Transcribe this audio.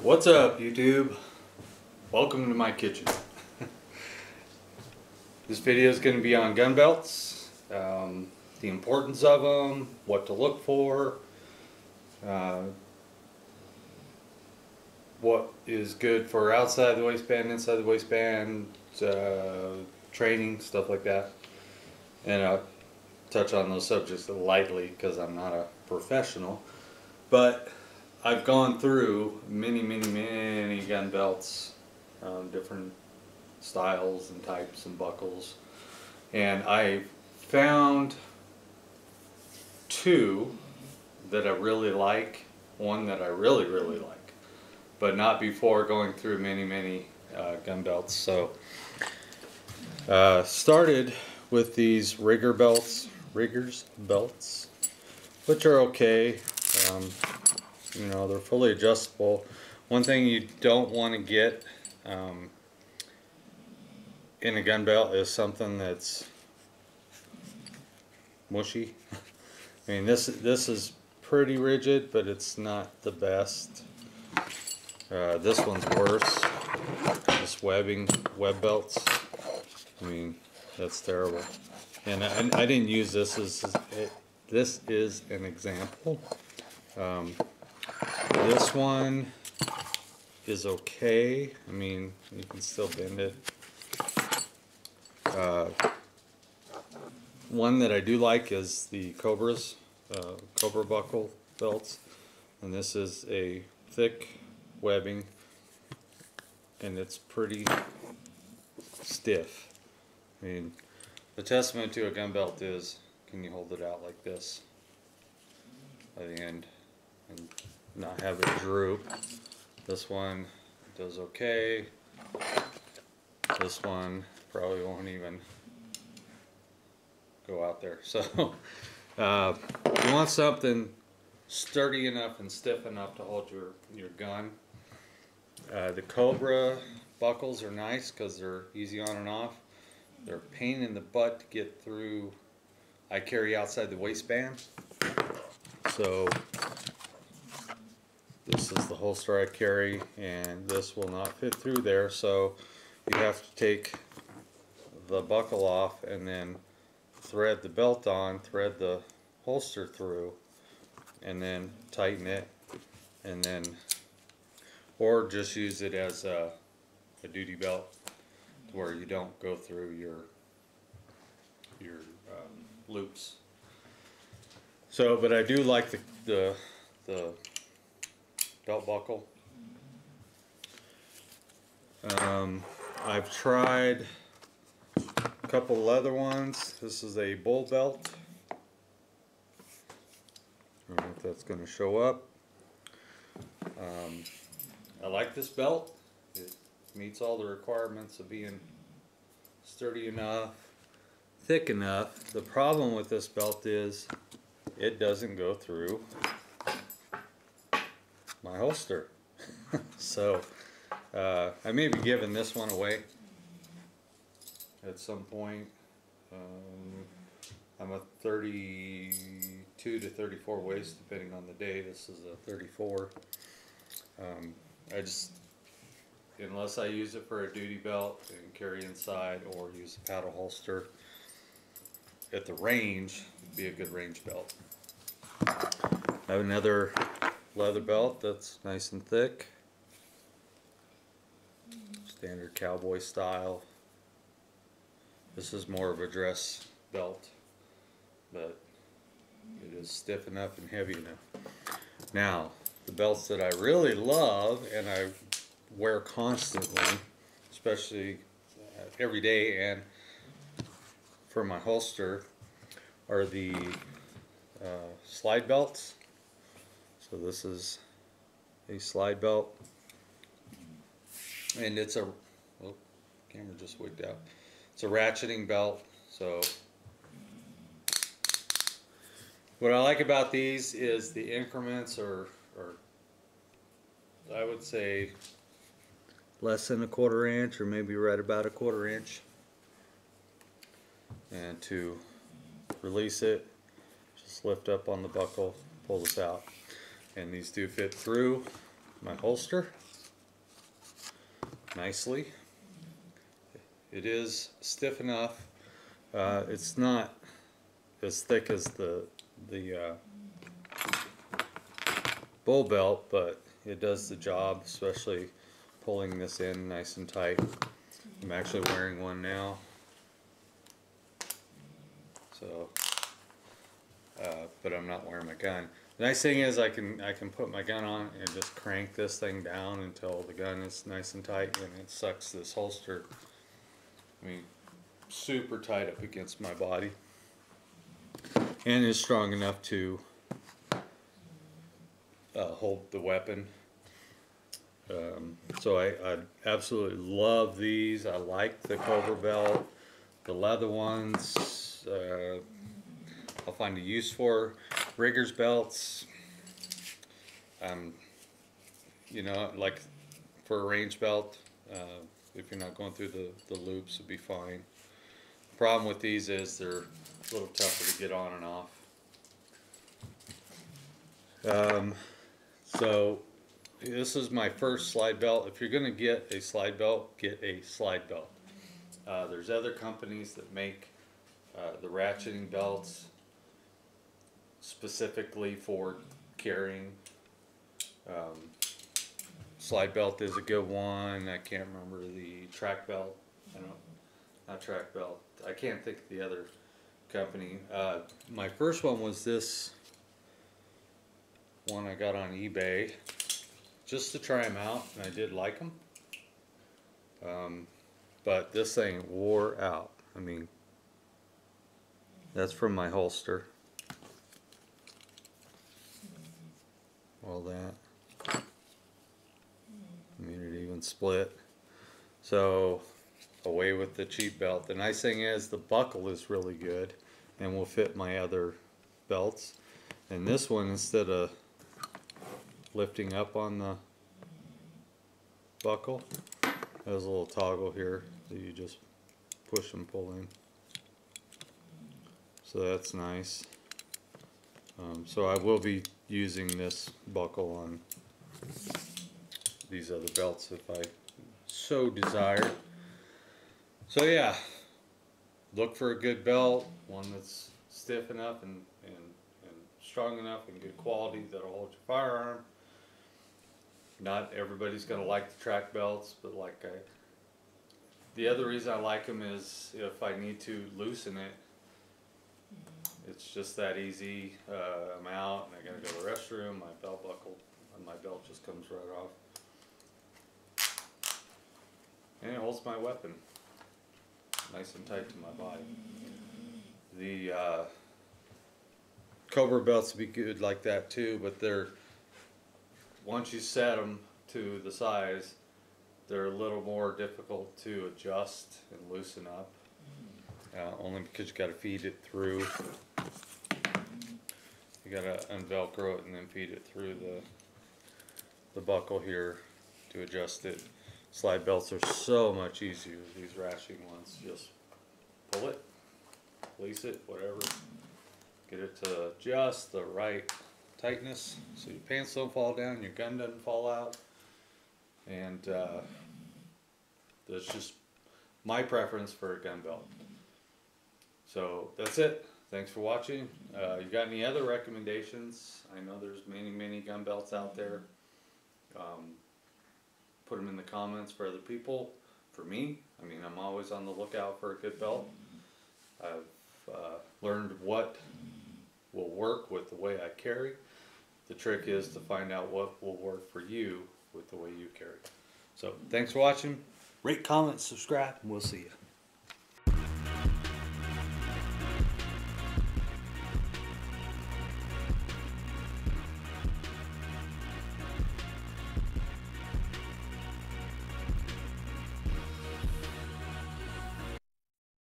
What's up, YouTube? Welcome to my kitchen. This video is going to be on gun belts, the importance of them, what to look for, what is good for outside the waistband, inside the waistband, training, stuff like that. And I'll touch on those subjects lightly because I'm not a professional, but I've gone through many gun belts, different styles and types and buckles, and I found two that I really like, one that I really like, but not before going through many gun belts. So started with these Riggers belts, which are okay. You know, they're fully adjustable. One thing you don't want to get in a gun belt is something that's mushy. I mean, this is pretty rigid, but it's not the best. This one's worse. This web belts. I mean, that's terrible. And I didn't use this as this is an example. This one is okay. I mean, you can still bend it. One that I do like is the Cobra buckle belts, and this is a thick webbing, and it's pretty stiff. I mean, the testament to a gun belt is, can you hold it out like this by the end and not have it droop. This one does okay. This one probably won't even go out there. So you want something sturdy enough and stiff enough to hold your gun. The Cobra buckles are nice because they're easy on and off. They're a pain in the butt to get through. I carry outside the waistband, so this is the holster I carry, and this will not fit through there, so you have to take the buckle off and then thread the belt on, thread the holster through, and then tighten it, and then, or just use it as a duty belt where you don't go through your loops. So, but I do like the belt buckle. I've tried a couple leather ones. This is a bull belt. I don't know if that's going to show up. I like this belt. It meets all the requirements of being sturdy enough, thick enough. The problem with this belt is it doesn't go through my holster. So I may be giving this one away at some point. I'm a 32 to 34 waist depending on the day. This is a 34. I just, unless I use it for a duty belt and carry inside, or use a paddle holster at the range, it'd be a good range belt. I have another leather belt that's nice and thick, standard cowboy style. This is more of a dress belt, but it is stiff enough and heavy enough. Now, the belts that I really love and I wear constantly, especially every day and for my holster, are the slide belts. So this is a slide belt, and it's a, oh, camera just wigged out. It's a ratcheting belt. So what I like about these is the increments are I would say less than a 1/4 inch, or maybe right about a 1/4 inch. And to release it, just lift up on the buckle, pull this out, and these do fit through my holster. nicely. It is stiff enough. It's not as thick as the bull belt, but it does the job, especially pulling this in nice and tight. I'm actually wearing one now. So, but I'm not wearing my gun. The nice thing is I can put my gun on and just crank this thing down until the gun is nice and tight, and it sucks this holster, I mean, super tight up against my body, and is strong enough to hold the weapon. So I absolutely love these. I like the Cobra belt. The leather ones I'll find a use for. Riggers belts, you know, like for a range belt, if you're not going through the loops, it'd be fine. The problem with these is they're a little tougher to get on and off. So this is my first slide belt. If you're going to get a slide belt, get a slide belt. There's other companies that make the ratcheting belts specifically for carrying. Slide belt is a good one. I can't remember the track belt. Not track belt. I can't think of the other company. My first one was this one I got on eBay just to try them out, and I did like them. But this thing wore out. I mean, that's from my holster. All that. I mean, it even split. So away with the cheap belt. The nice thing is the buckle is really good and will fit my other belts. And this one, instead of lifting up on the buckle, has a little toggle here that you just push and pull in. So that's nice. So I will be using this buckle on these other belts if I so desire. So yeah, look for a good belt, one that's stiff enough and strong enough and good quality that'll hold your firearm. Not everybody's gonna like the track belts, but the other reason I like them is if I need to loosen it, it's just that easy. I'm out and I gotta go to the restroom, my belt buckle and my belt just comes right off. And it holds my weapon nice and tight to my body. The Cobra belts would be good like that too, but they're, once you set them to the size, they're a little more difficult to adjust and loosen up. Only because you got to feed it through. You got to unvelcro it and then feed it through the buckle here to adjust it. Slide belts are so much easier. These ratcheting ones, just pull it, release it, whatever. Get it to just the right tightness so your pants don't fall down, your gun doesn't fall out. And that's just my preference for a gun belt. So that's it. Thanks for watching. You got any other recommendations? I know there's many gun belts out there. Put them in the comments for other people. For me, I mean, I'm always on the lookout for a good belt. I've learned what will work with the way I carry. The trick is to find out what will work for you with the way you carry. So thanks for watching. Rate, comment, subscribe, and we'll see you.